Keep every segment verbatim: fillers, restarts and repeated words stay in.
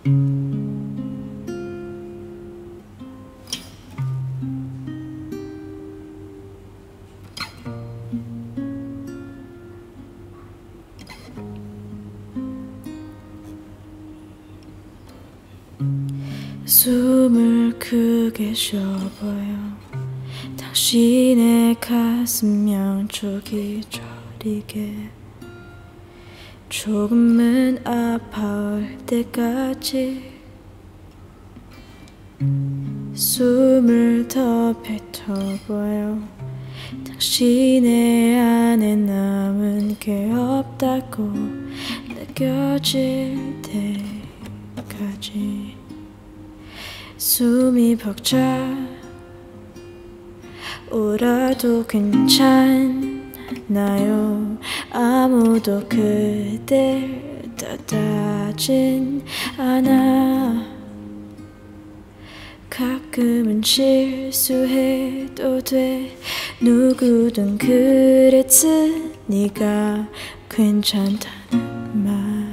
숨을 크게 쉬어봐요. 당신의 가슴 양쪽이 저리게 조금은 아파올 때까지 숨을 더 뱉어봐요. 당신의 안에 남은 게 없다고 느껴질 때까지 숨이 벅차 울어도 괜찮나요? 아무도 그댈 떠나진 않아. 가끔은 실수해도 돼. 누구든 그랬으니까 괜찮다는 말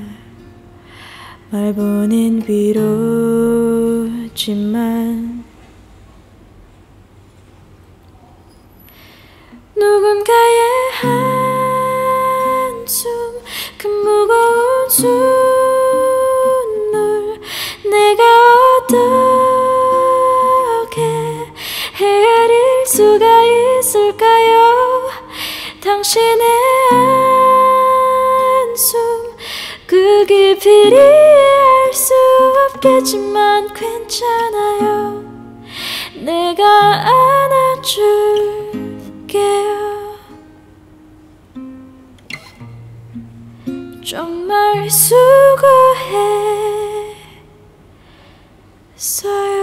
말보낸 위로지만 누군가의 한숨 그 무거운 손을 내가 어떻게 헤아릴 수가 있을까요? 당신의 한숨 그 깊이를 알 수 없겠지만 괜찮아요. 내가 안아줄게요. 정말 수고했어요.